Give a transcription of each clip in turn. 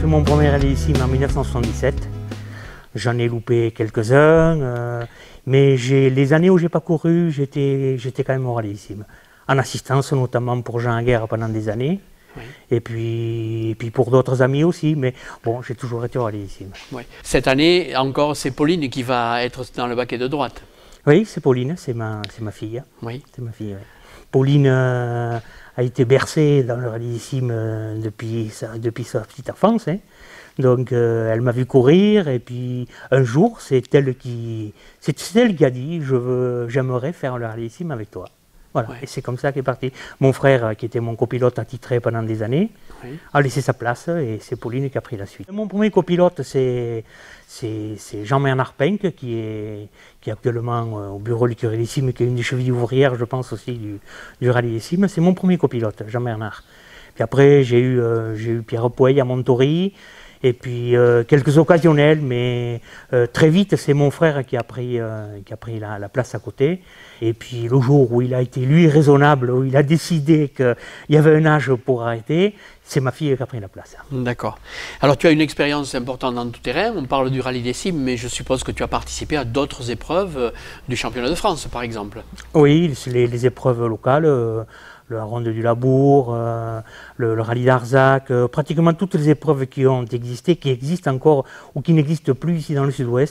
mon premier rallye-sim en 1977. J'en ai loupé quelques-uns, mais les années où j'ai pas couru, j'étais quand même au rallye-sim. En assistance notamment pour Jean Aguerre pendant des années. Oui. Et puis pour d'autres amis aussi, mais bon, j'ai toujours été au rallye-sim. Oui. Cette année encore, c'est Pauline qui va être dans le baquet de droite. Oui, c'est Pauline, c'est ma fille. Oui. C'est ma fille, oui. Pauline a été bercée dans le rallye-sim depuis sa petite enfance. Hein. Donc elle m'a vu courir et puis un jour c'est elle qui a dit j'aimerais faire le rallye-sim avec toi. Voilà, ouais. Et c'est comme ça qu'est parti. Mon frère, qui était mon copilote attitré pendant des années, oui, a laissé sa place et c'est Pauline qui a pris la suite. Mon premier copilote, c'est Jean-Bernard Penck, qui est actuellement au bureau du rallye-sim, qui est une des chevilles ouvrières, je pense aussi, du rallye-sim. C'est mon premier copilote, Jean-Bernard. Puis après, j'ai eu Pierre Pouey à Montory. Et puis quelques occasionnels, mais très vite c'est mon frère qui a pris la place à côté. Et puis le jour où il a été lui raisonnable, où il a décidé qu'il y avait un âge pour arrêter, c'est ma fille qui a pris la place. D'accord. Alors tu as une expérience importante dans tout terrain, on parle du rallye des cimes, mais je suppose que tu as participé à d'autres épreuves du championnat de France par exemple. Oui, les épreuves locales. La Ronde du Labour, le rallye d'Arzac, pratiquement toutes les épreuves qui ont existé, qui existent encore ou qui n'existent plus ici dans le sud-ouest.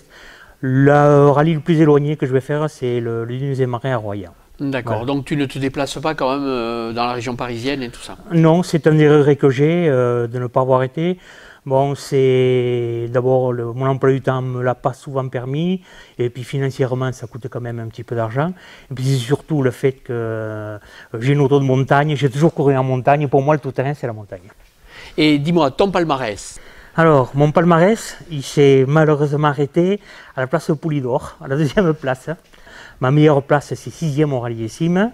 Le rallye le plus éloigné que je vais faire, c'est le deuxième marin à Royan. D'accord, voilà. Donc tu ne te déplaces pas quand même dans la région parisienne et tout ça? Non, c'est un des regrets que j'ai de ne pas avoir été. Bon, c'est d'abord mon emploi du temps ne me l'a pas souvent permis, et puis financièrement ça coûte quand même un petit peu d'argent. Et puis c'est surtout le fait que j'ai une auto de montagne, j'ai toujours couru en montagne, pour moi le tout-terrain c'est la montagne. Et dis-moi, ton palmarès? Alors, mon palmarès, il s'est malheureusement arrêté à la place Poulidor, à la deuxième place. Ma meilleure place c'est 6e au rallye-sim.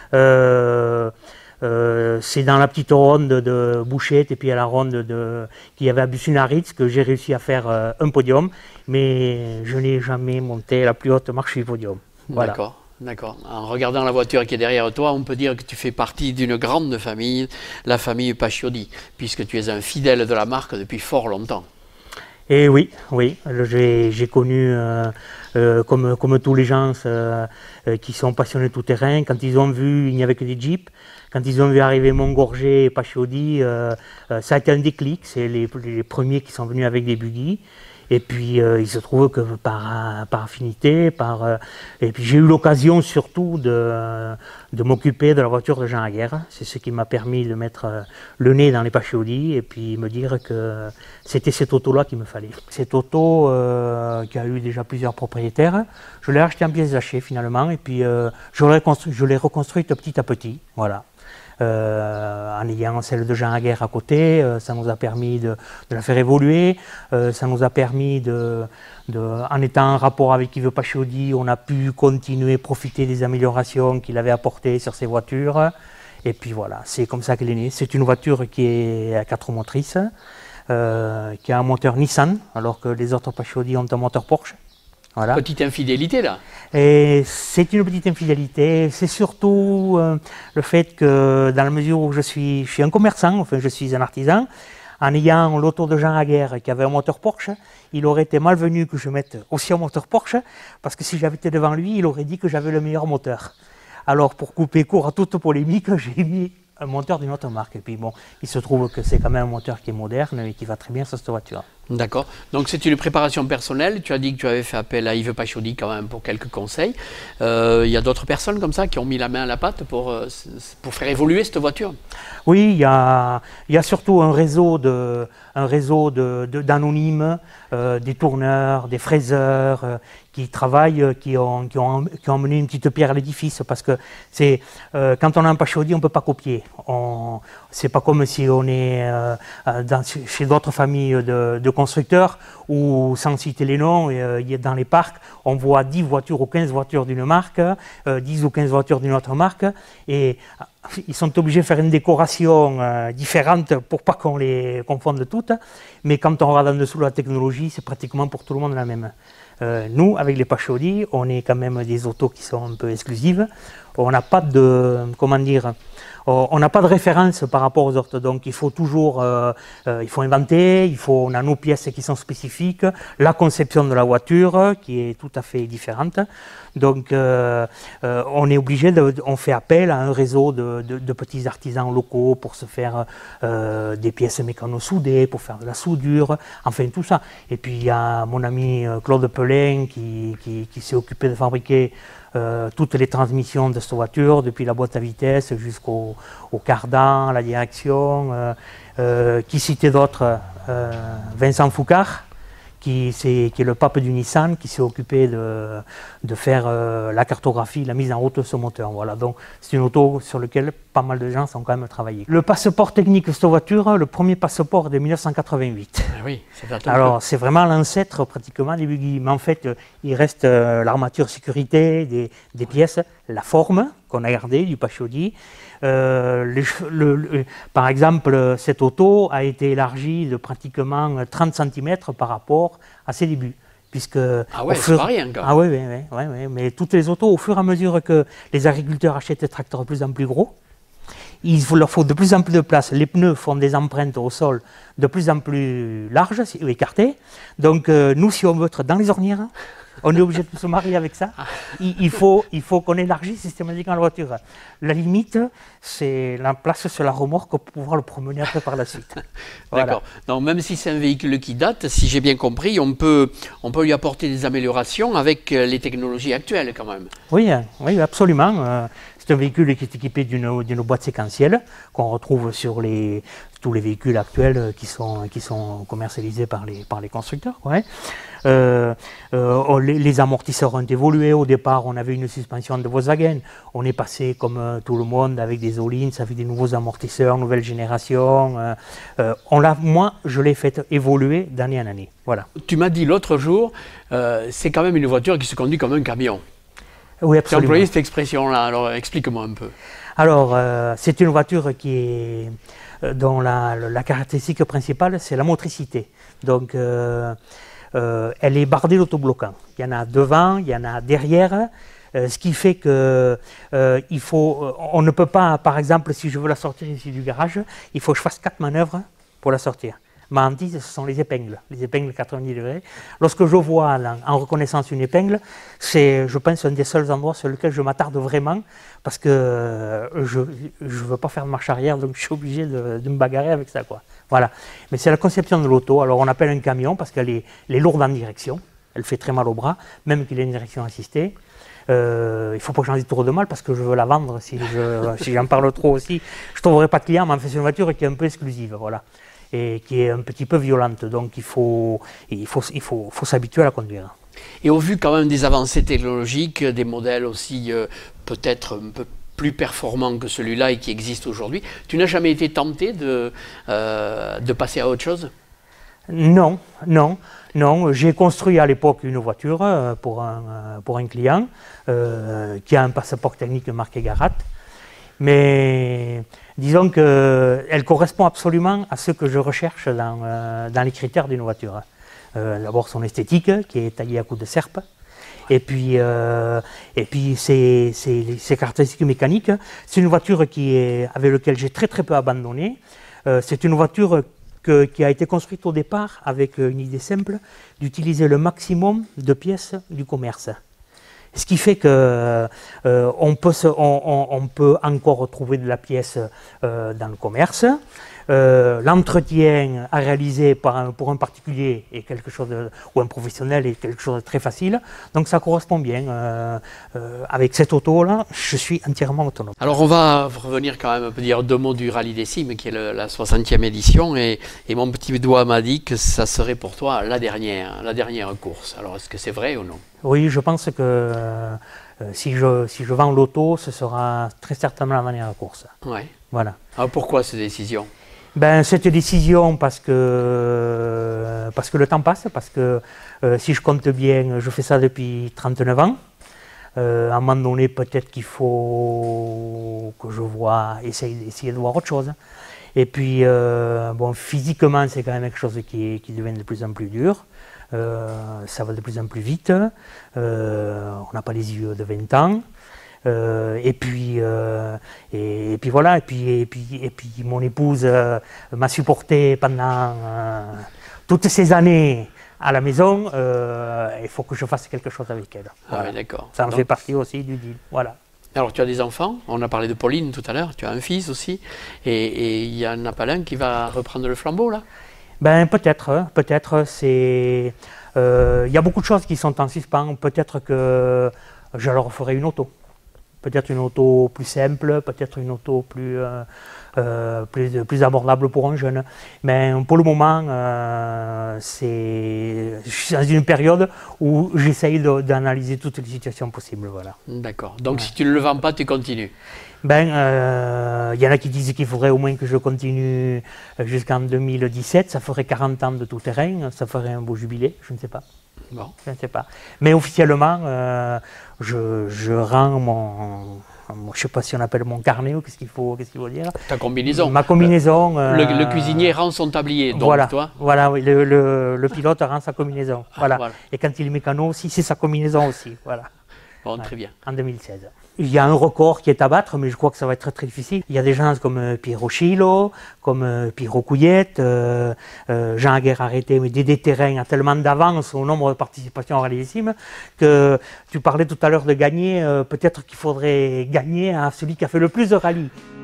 C'est dans la petite ronde de Bouchette et puis à la ronde qu'il y avait à Bussunaritz que j'ai réussi à faire un podium, mais je n'ai jamais monté la plus haute marche du podium. Voilà. D'accord, d'accord. En regardant la voiture qui est derrière toi, on peut dire que tu fais partie d'une grande famille, la famille Pacioli, puisque tu es un fidèle de la marque depuis fort longtemps. Et oui, j'ai connu, comme tous les gens qui sont passionnés tout-terrain, quand ils ont vu, il n'y avait que des jeeps, quand ils ont vu arriver Montgorget et Pacioli, ça a été un déclic, c'est les premiers qui sont venus avec des buggy. Et puis il se trouve que par affinité, et puis j'ai eu l'occasion surtout de m'occuper de la voiture de Jean Aguerre. C'est ce qui m'a permis de mettre le nez dans les Pacioli et puis me dire que c'était cette auto-là qu'il me fallait. Cette auto qui a eu déjà plusieurs propriétaires, je l'ai achetée en pièces détachées finalement et puis je l'ai reconstruite petit à petit. Voilà. En ayant celle de Jean Aguerre à côté, ça nous a permis de la faire évoluer, ça nous a permis en étant en rapport avec Yves Pacioli, on a pu continuer à profiter des améliorations qu'il avait apportées sur ses voitures, et puis voilà, c'est comme ça qu'elle est née. C'est une voiture qui est à 4 motrices, qui a un moteur Nissan, alors que les autres Pacioli ont un moteur Porsche. Voilà. Petite infidélité là. Et c'est une petite infidélité, c'est surtout le fait que dans la mesure où je suis un commerçant, enfin je suis un artisan, en ayant l'auto de Jean Aguerre qui avait un moteur Porsche, il aurait été malvenu que je mette aussi un moteur Porsche, parce que si j'avais été devant lui, il aurait dit que j'avais le meilleur moteur. Alors pour couper court à toute polémique, j'ai mis un moteur d'une autre marque. Et puis bon, il se trouve que c'est quand même un moteur qui est moderne et qui va très bien sur cette voiture. D'accord. Donc c'est une préparation personnelle. Tu as dit que tu avais fait appel à Yves Pacioli quand même pour quelques conseils. Il y a d'autres personnes comme ça qui ont mis la main à la pâte pour faire évoluer cette voiture? Oui, il y a surtout un réseau d'anonymes, des tourneurs, des fraiseurs qui travaillent, qui ont mené une petite pierre à l'édifice, parce que c'est quand on a un Pacioli, on ne peut pas copier. C'est pas comme si on est chez d'autres familles de constructeurs où, sans citer les noms, dans les parcs, on voit 10 voitures ou 15 voitures d'une marque, 10 ou 15 voitures d'une autre marque, et ils sont obligés de faire une décoration différente pour pas qu'on les confonde toutes, mais quand on regarde en dessous la technologie, c'est pratiquement pour tout le monde la même. Nous, avec les Pacioli, on est quand même des autos qui sont un peu exclusives. on n'a pas de, comment dire, on n'a pas de référence par rapport aux autres, donc il faut toujours, il faut inventer, on a nos pièces qui sont spécifiques, la conception de la voiture qui est tout à fait différente, donc on est obligé, on fait appel à un réseau de petits artisans locaux pour se faire des pièces mécano-soudées, pour faire de la soudure, enfin tout ça. Et puis il y a mon ami Claude Pelin qui s'est occupé de fabriquer toutes les transmissions de cette voiture, depuis la boîte à vitesse jusqu'au cardan, la direction. Qui citait d'autres, Vincent Foucard, qui est le pape du Nissan, qui s'est occupé de faire la cartographie, la mise en route de ce moteur. Voilà, donc c'est une auto sur laquelle pas mal de gens sont quand même travaillés. Le passeport technique de cette voiture, le premier passeport est de 1988. Ah oui, alors c'est vraiment l'ancêtre pratiquement des buggy, mais en fait il reste l'armature sécurité, des pièces, la forme qu'on a gardée du Pachaudy. Par exemple, cette auto a été élargie de pratiquement 30 cm par rapport à ses débuts. Puisque ah ouais, c'est pas rien quand même. Ah oui, mais toutes les autos, au fur et à mesure que les agriculteurs achètent des tracteurs de plus en plus gros, il leur faut de plus en plus de place. Les pneus font des empreintes au sol de plus en plus larges, écartées. Donc nous, si on veut être dans les ornières, on est obligé de se marier avec ça. Il faut qu'on élargisse systématiquement la voiture. La limite, c'est la place sur la remorque pour pouvoir le promener après par la suite. Voilà. D'accord. Donc même si c'est un véhicule qui date, si j'ai bien compris, on peut lui apporter des améliorations avec les technologies actuelles quand même. Oui, absolument. C'est un véhicule qui est équipé d'une boîte séquentielle qu'on retrouve sur tous les véhicules actuels qui sont commercialisés par les constructeurs. Ouais. Les amortisseurs ont évolué. Au départ, on avait une suspension de Volkswagen. On est passé, comme tout le monde, avec des Öhlins, avec des nouveaux amortisseurs, nouvelle génération. Moi, je l'ai fait évoluer d'année en année. Voilà. Tu m'as dit l'autre jour, c'est quand même une voiture qui se conduit comme un camion. Oui, absolument. Tu as employé cette expression-là, alors explique-moi un peu. Alors, c'est une voiture dont la caractéristique principale, c'est la motricité. Donc, elle est bardée d'autobloquants. Il y en a devant, il y en a derrière, ce qui fait que on ne peut pas, par exemple, si je veux la sortir ici du garage, il faut que je fasse 4 manœuvres pour la sortir. Ma hantise, ce sont les épingles 90 degrés. Lorsque je vois en reconnaissance une épingle, c'est, je pense, un des seuls endroits sur lesquels je m'attarde vraiment, parce que je ne veux pas faire de marche arrière, donc je suis obligé de me bagarrer avec ça, quoi. Voilà. Mais c'est la conception de l'auto. Alors on appelle un camion parce qu'elle est lourde en direction, elle fait très mal au bras, même qu'il ait une direction assistée. Il ne faut pas que j'en dise trop de mal parce que je veux la vendre. Si j'en parle trop aussi, je ne trouverai pas de client, mais en fait c'est une voiture qui est un peu exclusive, voilà, et qui est un petit peu violente, donc il faut s'habituer à la conduire. Et au vu quand même des avancées technologiques, des modèles aussi peut-être un peu plus performants que celui-là et qui existent aujourd'hui, tu n'as jamais été tenté de passer à autre chose? Non. J'ai construit à l'époque une voiture pour un client qui a un passeport technique marqué Garat. Mais disons qu'elle correspond absolument à ce que je recherche dans les critères d'une voiture. D'abord son esthétique, qui est taillée à coups de serpe, et puis ses caractéristiques mécaniques. C'est une voiture avec laquelle j'ai très peu abandonné. C'est une voiture qui a été construite au départ avec une idée simple, d'utiliser le maximum de pièces du commerce. Ce qui fait qu'on peut encore retrouver de la pièce dans le commerce. L'entretien à réaliser pour un particulier est quelque chose ou un professionnel est quelque chose de très facile. Donc ça correspond bien. Avec cette auto-là, je suis entièrement autonome. Alors on va revenir quand même, on peut dire 2 mots du Rallye des Cimes, qui est la 60e édition. Et mon petit doigt m'a dit que ça serait pour toi la dernière course. Alors est-ce que c'est vrai ou non? Oui, je pense que si je vends l'auto, ce sera très certainement la dernière course. Ouais. Voilà. Alors pourquoi cette décision? Cette décision, parce que le temps passe, parce que si je compte bien, je fais ça depuis 39 ans. À un moment donné, peut-être qu'il faut que je essayer de voir autre chose. Et puis, physiquement, c'est quand même quelque chose qui devient de plus en plus dur. Ça va de plus en plus vite. On n'a pas les yeux de 20 ans. Et puis voilà, et puis mon épouse m'a supporté pendant toutes ces années à la maison. Il faut que je fasse quelque chose avec elle. Voilà. Ah oui, d'accord. Ça en fait partie aussi du deal. Voilà. Alors tu as des enfants, on a parlé de Pauline tout à l'heure, tu as un fils aussi, et il y en a pas l'un qui va reprendre le flambeau là? Ben peut-être, c'est... Il y a beaucoup de choses qui sont en suspens, peut-être que je leur ferai une auto. Peut-être une auto plus simple, peut-être une auto plus abordable pour un jeune. Mais pour le moment, je suis dans une période où j'essaye d'analyser toutes les situations possibles. Voilà. D'accord. Donc si tu ne le vends pas, tu continues? Ben, y en a qui disent qu'il faudrait au moins que je continue jusqu'en 2017. Ça ferait 40 ans de tout terrain, ça ferait un beau jubilé, je ne sais pas. Bon. Je ne sais pas. Mais officiellement, je rends je ne sais pas si on appelle mon carnet ou qu'est-ce qu'il faut dire. Ta combinaison. Ma combinaison. Le cuisinier rend son tablier, donc voilà, toi. Voilà, oui, le pilote rend sa combinaison. Voilà. Voilà. Et quand il est mécano aussi, c'est sa combinaison aussi. Voilà. Bon, Ouais, très bien. en 2016. Il y a un record qui est à battre, mais je crois que ça va être très très difficile. Il y a des gens comme Piero Chilo, comme Piero Couillette, Jean Aguerre-Arrêté, mais des terrains à tellement d'avance au nombre de participations rallycimes que tu parlais tout à l'heure de gagner, peut-être qu'il faudrait gagner à celui qui a fait le plus de rallyes.